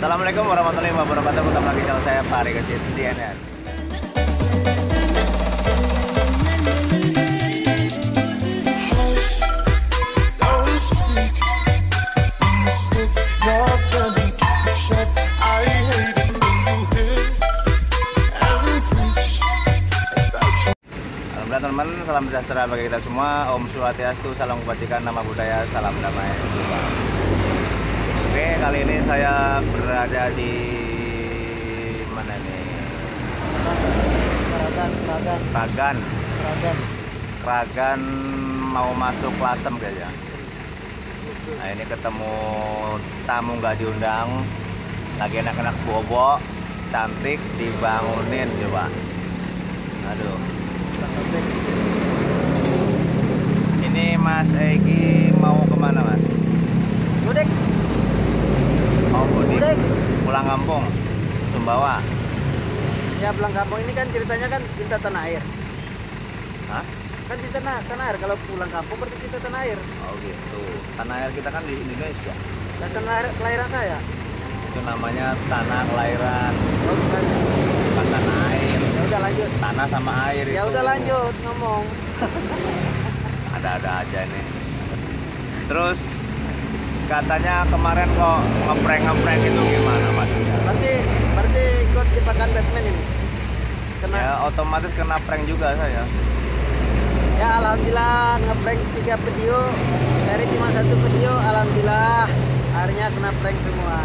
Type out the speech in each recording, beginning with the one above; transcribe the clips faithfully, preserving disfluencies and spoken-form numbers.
Assalamualaikum warahmatullahi wabarakatuh. Ketemu lagi channel saya Fahri Kecil C N N. Teman-teman, salam sejahtera bagi kita semua. Om Swastiastu, salam kebajikan, nama budaya, salam damai. Oke, kali ini saya berada di mana nih? Kragan, Kragan, Kragan. Kragan. Kragan mau masuk Lasem kayaknya. Nah, ini ketemu tamu nggak diundang, lagi enak-enak bobo, cantik, dibangunin coba. Aduh. Ini Mas Egi mau kemana, Mas? Mudik. Mau mudik? Mudik. Pulang kampung, Sumbawa. Ya pulang kampung ini kan ceritanya kan cinta tanah air. Hah? Kan cinta tanah, tanah air. Kalau pulang kampung berarti cinta tanah air. Oh gitu. Tanah air kita kan di Indonesia. Dan tanah air kelahiran saya. Itu namanya tanah kelahiran, Oh bukan. bukan tanah air. Ya udah lanjut. Tanah sama air Ya itu. udah lanjut ngomong. Ada-ada aja nih. Terus katanya kemarin kok ngeprank-ngeprank itu gimana, Mas? Berarti berarti ikut jebakan Batman ini. Kena. Ya otomatis kena prank juga saya. Ya alhamdulillah ngeprank tiga video dari cuma satu video, alhamdulillah akhirnya kena prank semua.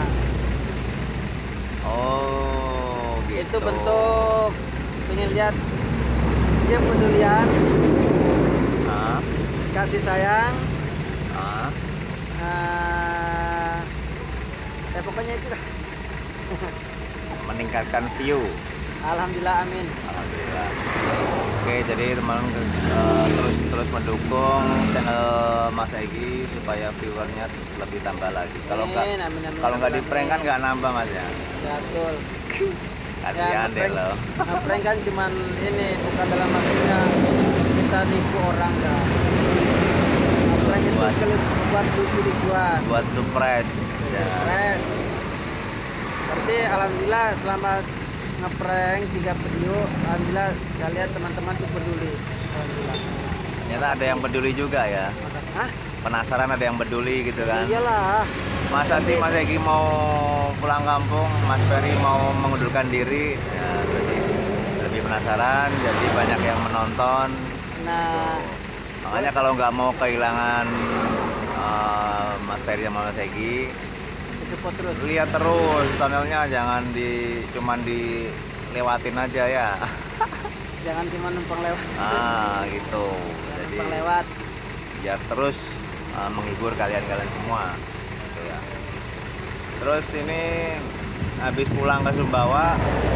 Oh gitu. Itu bentuk pengen lihat dia pedulian, Hah? kasih sayang, Hah? uh, ya pokoknya itu lah. Meningkatkan view. Alhamdulillah, amin. Alhamdulillah. Oke, jadi teman-teman uh, terus terus mendukung channel Mas Egi supaya viewernya lebih tambah lagi. Kalau nggak Amin, amin, amin, kalau nggak amin, di prank kan amin. nggak nambah, Mas ya. Ya, betul. Kasihan deh ngeprank- lo. ngeprank kan cuman ini, bukan dalam maksudnya kita nipu orang kan. Ngeprank itu Buat- sekali buat lucu-lucuan. Buat surprise. Ya. Stres. Berarti alhamdulillah selama ngeprank tiga video, alhamdulillah saya lihat teman-teman tuh peduli. Alhamdulillah. Ternyata ada yang peduli juga ya. Makasih. Hah? Penasaran ada yang peduli gitu kan. Iyalah. Masa sih Mas Egi mau pulang kampung, Mas Ferry mau mengundurkan diri, ya, jadi lebih penasaran, jadi banyak yang menonton. Nah, Makanya kalau nggak mau kehilangan uh, Mas Ferry sama Mas Egi, support terus. lihat terus channelnya, jangan di cuman dilewatin aja ya. Jangan cuma numpang lewat. Ah gitu. Jangan Jadi numpang lewat. biar terus uh, menghibur kalian-kalian semua. Gitu ya. Terus ini habis pulang ke Sumbawa,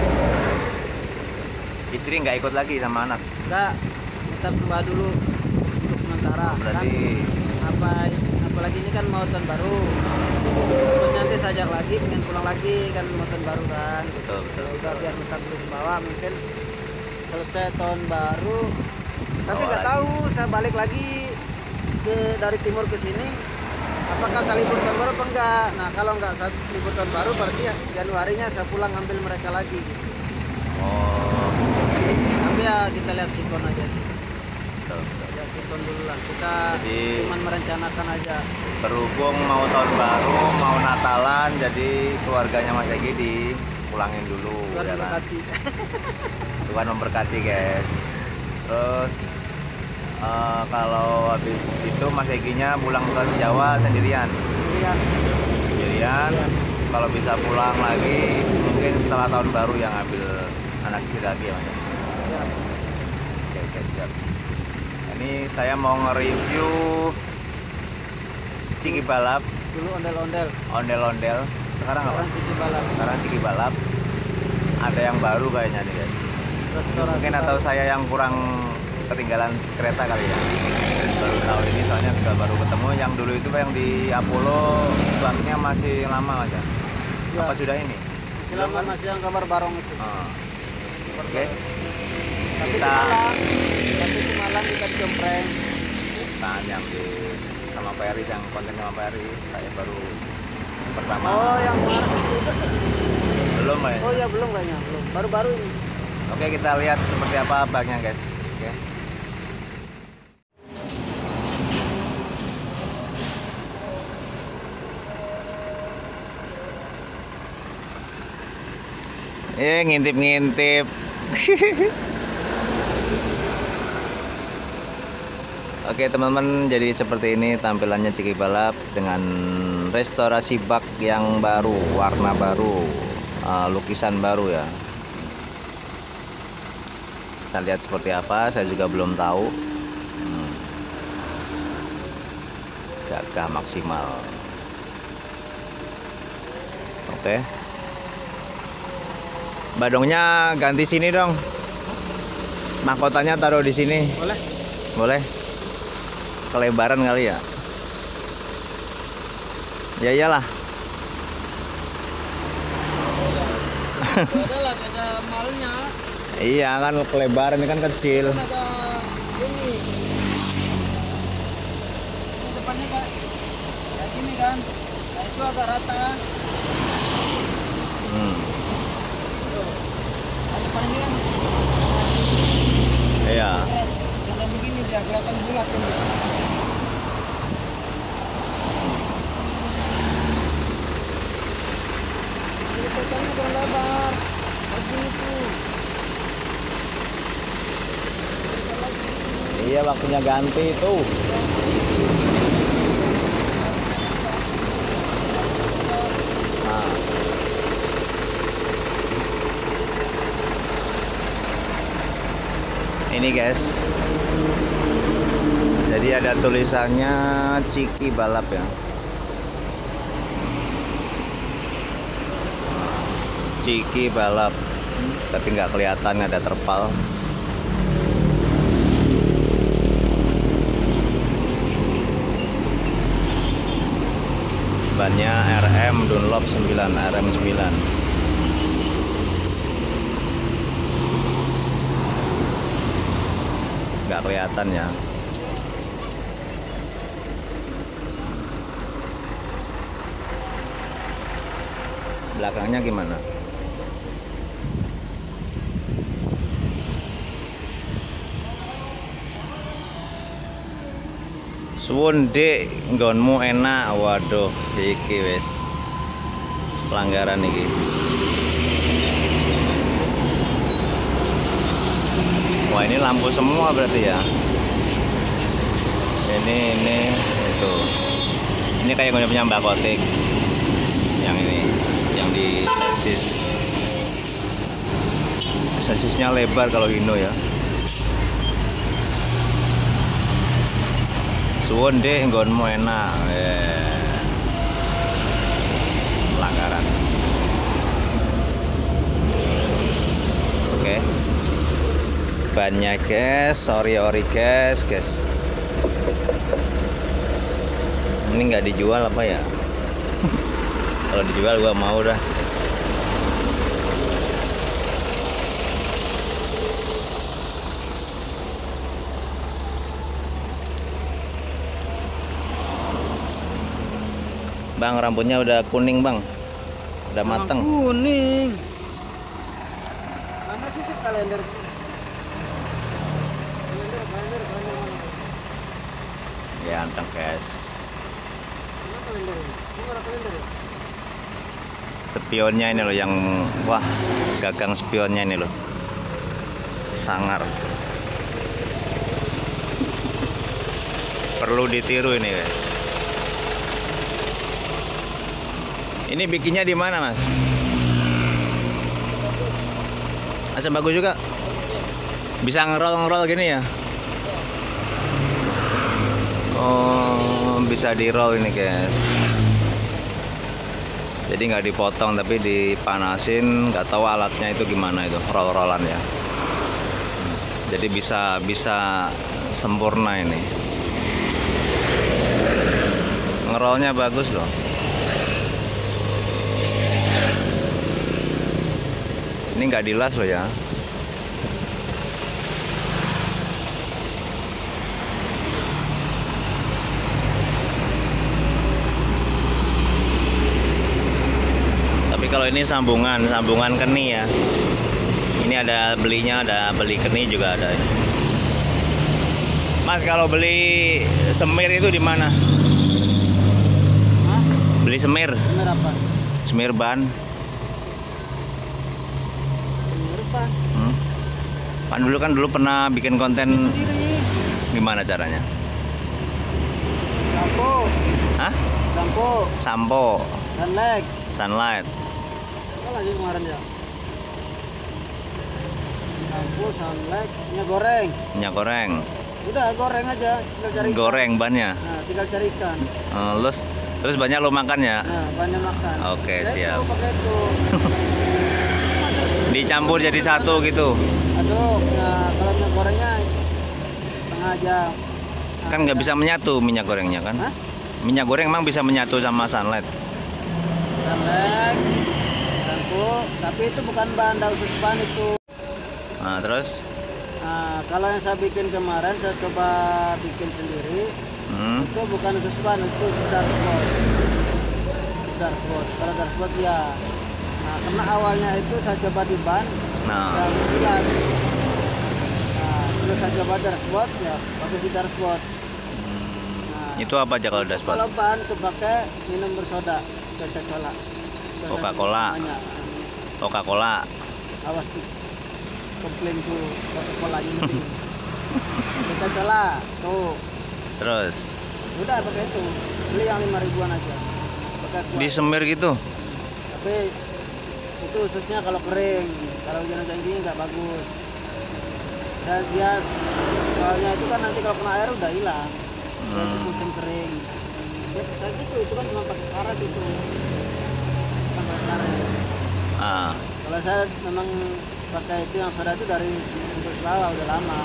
istri nggak ikut lagi sama anak. Enggak, tetap sembah dulu untuk sementara. Berarti Kan, apa apalagi ini kan mau tahun baru. Terus nanti saya ajak lagi, pengen pulang lagi kan mau tahun baru kan. betul betul. Ya udah biar tetap dulu Sumbawa, mungkin selesai tahun baru. Tapi Bawa nggak lagi. tahu saya balik lagi ke dari timur ke sini. Apakah saya libur tahun baru apa enggak? Nah kalau enggak saya libur tahun baru berarti ya Januarinya saya pulang ngambil mereka lagi. Gitu. Oh, Tapi ya kita lihat sikon aja sih. betul betul. Lihat sikon dulu lah. Kita Jadi- cuma merencanakan aja. Berhubung mau tahun baru, mau Natalan, jadi keluarganya Mas Egi dipulangin dulu. Tuhan Ya kan? memberkati. Tuhan memberkati guys. Terus uh, kalau habis itu Mas Eginya pulang ke Jawa sendirian. Lihat. Sendirian. Kalau bisa pulang lagi mungkin setelah tahun baru yang ambil anak istri lagi ya Mas. Ya. Oke, oke, siap. Ini saya mau nge-review Ciki Balap, Dulu ondel-ondel. ondel-ondel. Sekarang apa? Sekarang Ciki Balap. Sekarang Ciki Balap. Ada yang baru kayaknya nih guys. Restorasi Mungkin baru. atau saya yang kurang ketinggalan kereta kali ya. Baru tahu ini soalnya juga baru ketemu. Yang dulu itu yang di Apollo baknya masih lama aja. Ya. Apa sudah ini? Silakan masih yang gambar barong itu. Ah. Oke. Tapi Kita Malang, tapi di Malang kita dicompreng. tahan yang di sama Ferry, yang konten sama Ferry. Saya baru pertama. Oh yang kemarin belum Pak. Oh ya belum kayaknya, belum. Baru-baru ini. Oke, kita lihat seperti apa baknya guys. Oke. Eh, ngintip-ngintip. Oke teman-teman, jadi seperti ini tampilannya Ciki Balap dengan restorasi bak yang baru, warna baru, uh, lukisan baru ya. Kita lihat seperti apa, saya juga belum tahu. hmm. Gagah maksimal. Oke, badongnya ganti sini dong, mahkotanya taruh di sini. Boleh? Boleh. Kelebaran kali ya. Ya iyalah. Ada lah, ada malnya. Iya kan, kelebaran ini kan kecil. Kan ada ini. Ini depannya Pak. Kayak gini kan. Nah, itu agak rata. Hmm. Tuh. Nah, depan ini kan Iya. keras. Jangan begini biar kelihatan bulat kan. Ini potongnya kurang lebar. Kayak gini tuh. Iya, waktunya ganti tuh. Nah. Ini guys. Jadi ada tulisannya Ciki Balap ya. Ciki Balap. Tapi nggak kelihatan, ada terpal. Bannya R M Dunlop sembilan, R M sembilan. Nggak kelihatan ya. Belakangnya gimana? Suwun Dik, nggonmu enak. Waduh, iki wis pelanggaran iki. Wah, ini lampu semua berarti ya. Ini ini itu. Ini kayak punya Mbak Kotik. Yang ini, yang di sasis. Sasisnya lebar kalau Hino ya. Suwun Dik, nggonmu enak. Eh. Pelanggaran. Oke. Bannya guys, ori-ori guys, guys. Ini nggak dijual apa ya? Kalau dijual gua mau dah. Bang, rambutnya udah kuning bang, udah mateng. Kuning. Mana sih si kalender? Kalender, kalender, kalender mana? Ya anteng guys. Mana kalender ini? Ini mana kalender ya? Spionnya ini loh yang, wah, gagang spionnya ini loh, sangar. Perlu ditiru ini guys. Ini bikinnya di mana mas? Asam bagus juga. Bisa ngerol-ngerol gini ya? Oh, bisa di roll ini guys. Jadi nggak dipotong tapi dipanasin. Nggak tahu alatnya itu gimana itu, roll-rollan ya. Jadi bisa bisa sempurna ini. Ngerolnya bagus loh. Ini nggak dilas loh ya. Tapi kalau ini sambungan, sambungan keni ya. Ini ada belinya, ada beli keni juga ada. Mas, kalau beli semir itu di mana? Hah? Beli semir? Semir apa? Semir ban. Semir apa? Hmm? Kan dulu kan dulu pernah bikin konten Sendiri. gimana caranya? Sampo, Hah? sampo, Sampo, dan leg. sunlight. Apa lagi kemarin ya? Sampo, sunlight, minyak goreng. Minyak goreng. Udah goreng aja, tinggal cari ikan. Goreng bannya. Nah, tinggal cari ikan. Eh, terus terus banyak lo makan ya? Nah, banyak makan. Oke, Ya siap. Itu, pakai itu. Dicampur jadi satu gitu. Aduk. Nah, kalau minyak gorengnya setengah jam. Nah, Kan nggak bisa menyatu minyak gorengnya kan? Hah? Minyak goreng emang bisa menyatu sama sunlight. Dan leg, sampo, tapi itu bukan bahan daun ban itu. Nah, terus Nah, kalau yang saya bikin kemarin, saya coba bikin sendiri. hmm, Itu bukan suspan, itu darspot. Darspot. Kalau darspot ya. Nah, karena awalnya itu saya coba di ban, nah, dan kilat. Nah, terus saya coba darspot, ya bagus di darspot. Nah, itu apa aja kalau dashboard? kalau ban kepakai minum bersoda, Coca-Cola. Coca-Cola. Banyak. Coca-Cola. Awas tuh, komplain tuh Coca-Cola ini. Coca-Cola, tuh. Terus Udah pakai itu, beli yang lima ribuan aja. Pakai kuat. di semir gitu. Tapi itu khususnya kalau kering, kalau hujan-hujan gini nggak bagus. Dan dia soalnya itu kan nanti kalau kena air udah hilang. Khusus Hmm. musim kering. Ya kayak gitu, itu kan cuma pakai karet itu. Bukan pakai karet. Ah, Kalau saya memang pakai itu yang soda itu dari untuk Selawa udah lama.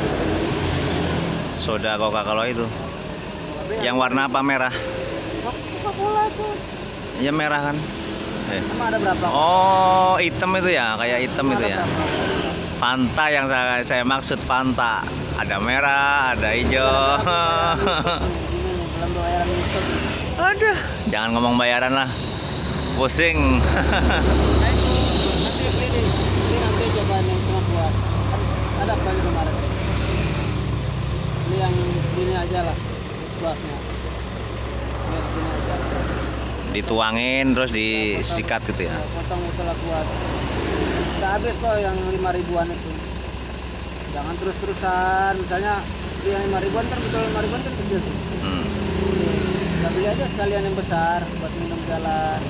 soda Coca-Cola itu. Tapi Yang warna apa, merah? Coca-Cola itu Ya merah kan? Eh. emang ada berapa? Oh, hitam itu ya, kayak hitam Emang itu ada ya. berapa? Fanta yang saya saya maksud Fanta. Ada merah, ada hijau. Ini belum bayaran itu. Aduh, jangan ngomong bayaran lah. Pusing. Nah itu nanti beli di beli nanti cobain yang cuma buat kan ada apa di kemarin beli yang segini aja lah buasnya beli yang segini aja Dituangin terus disikat gitu ya. potong betul lah buat udah habis kok yang lima ribuan itu jangan terus-terusan misalnya beli yang lima ribuan kan betul lima ribuan kan kecil tuh Hmm. udah beli aja sekalian yang besar buat minum jalan.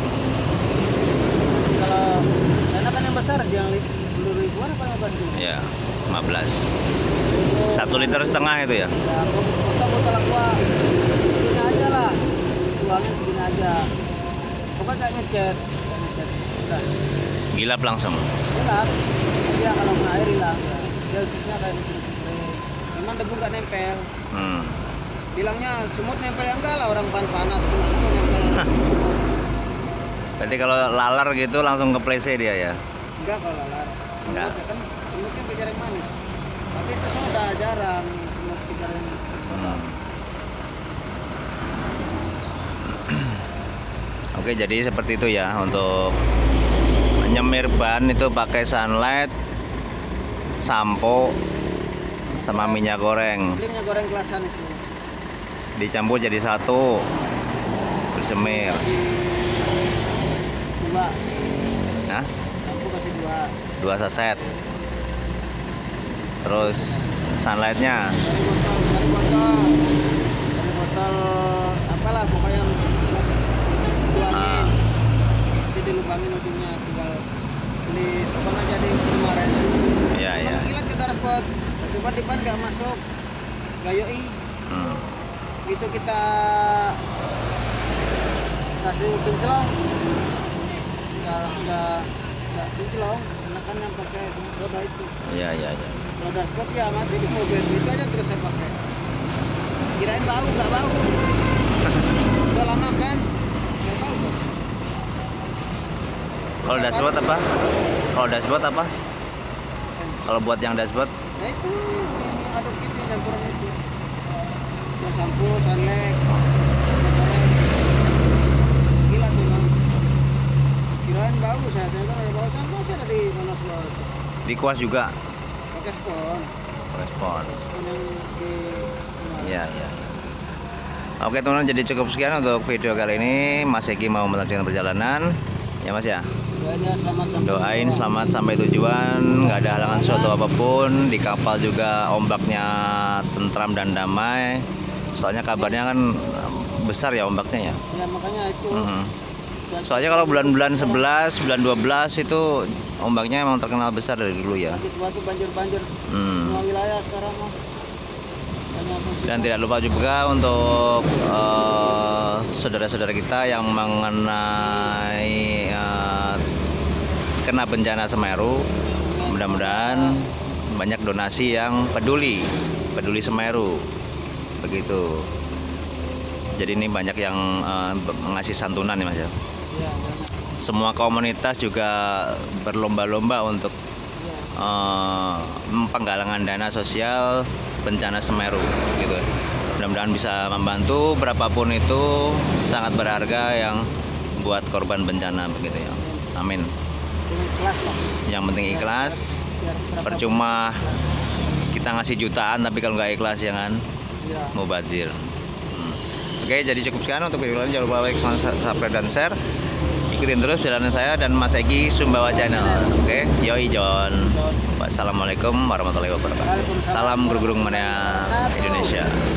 Kalau enak kan yang besar yang sepuluh ribuan apa lima belas ribu? Ya, lima belas. Satu liter setengah itu ya. Ya, botol-botol aqua segini aja lah, tuangin segini aja. Pokoknya kayak ngecet, kayak ngecet. Udah, Gilap langsung. gelap. Dia kalau kena air hilang. Ya. Dia khususnya kayak mesin spray. Memang debu nggak nempel. Hmm. Bilangnya semut nempel yang enggak lah orang pan panas gimana mau nempel semut? Berarti kalau laler gitu langsung ke plese dia ya. Enggak kalau lalar. Enggak. Semut ya kan semutnya kejar yang manis. Tapi itu soda jarang semut kejar yang soda. Hmm. Oke, jadi seperti itu ya untuk nyemir ban itu pakai sunlight, sampo, sama minyak goreng. Beli minyak goreng kelasan itu. Dicampur jadi satu, bersemir. Kasih dua. Nah, Lampu kasih dua. dua saset. Terus sunlightnya Dari botol, dari botol, dari botol apalah pokoknya yang buat tuangin. Ah. Nanti dilubangin ujungnya tinggal beli spon aja di kemarin. ya ya. Kilat ke darspot. Coba di ban nggak masuk. Gayoi. Hmm. Itu kita kasih kinclong. Nggak nggak nggak kinclong. Karena kan yang pakai roda itu. Ya ya ya. Kalau dashboard ya masih di mobil itu aja terus saya pakai. Kirain bau, nggak bau. Udah lama kan? Nggak bau kok. Kalau dashboard apa? Kalau dashboard apa? Eh, Kalau buat yang dashboard Nah itu, ini aduk itu campuran itu. Ya sampo, sunlight, goreng. Gila tuh bang. bagus ya, ternyata kayak bagus sama sih tadi mana suara Di kuas juga pakai spon, respon. spon yang di Iya, iya. Oke teman-teman, jadi cukup sekian untuk video kali ini. Mas Egi mau melanjutkan perjalanan. Ya Mas ya. Doanya selamat sampai Doain tujuan. selamat sampai tujuan, nggak ada halangan suatu apapun. Di kapal juga ombaknya tentram dan damai. Soalnya kabarnya kan besar ya ombaknya ya. Ya makanya itu. Mhm. Soalnya kalau bulan-bulan sebelas, bulan dua belas itu ombaknya emang terkenal besar dari dulu ya. Di suatu banjir-banjir Hmm. semua wilayah sekarang mah. Banyak musibah. Dan tidak lupa juga untuk eh, saudara-saudara kita yang mengenai eh, kena bencana Semeru, mudah-mudahan banyak donasi yang peduli, peduli Semeru, begitu. Jadi ini banyak yang eh, mengasih santunan ya Mas ya. Ya, banyak. Semua komunitas juga berlomba-lomba untuk Ya. eh, penggalangan dana sosial bencana Semeru gitu. Mudah-mudahan bisa membantu, berapapun itu sangat berharga yang buat korban bencana begitu ya. Amin. Dengan kelas lah. Yang penting ikhlas. Biar berapa- Percuma kita ngasih jutaan tapi kalau nggak ikhlas jangan Ya. mubazir. Hmm. Oke, jadi cukup sekian untuk video ini. Jangan lupa like, subscribe dan share. Ikutin terus perjalanan saya dan Mas Egi Sumbawa Channel. Oke, yoi John. Wassalamualaikum warahmatullahi wabarakatuh. Salam gerung-gerung Mania Indonesia.